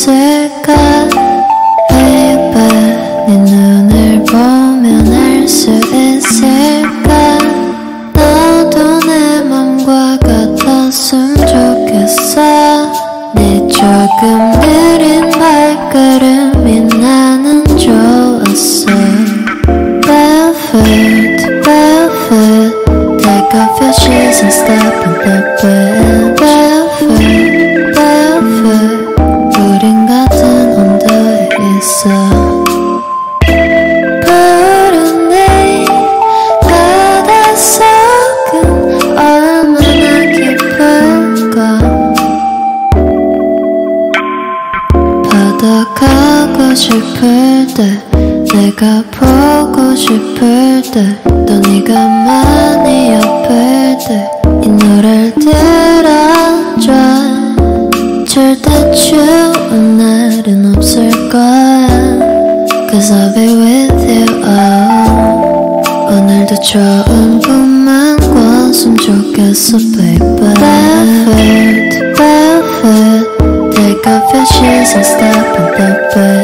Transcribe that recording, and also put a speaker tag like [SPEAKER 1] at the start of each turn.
[SPEAKER 1] 있을까 baby 네 눈을 보면 알 수 있을까 너도 내 맘과 같았으면 좋겠어 네 조금 느린 발걸음이 나는 좋았어 Barefoot, barefoot Take off your shoes and step in the bed Barefoot, barefoot 우린 같은 온도에 있어 푸른 네 바닷속은 얼마나 깊을까 바다 가고 싶을 때 내가 보고 싶을 때 또 네가 많이 아플 때 이 노래를 들어줘 절대 추운 날은 없을 거야 Cause I'll be with you oh. 오늘도 좋은 꿈만 꿨으면 좋겠어 baby Barefoot, barefoot Take off your shoes and step in the bed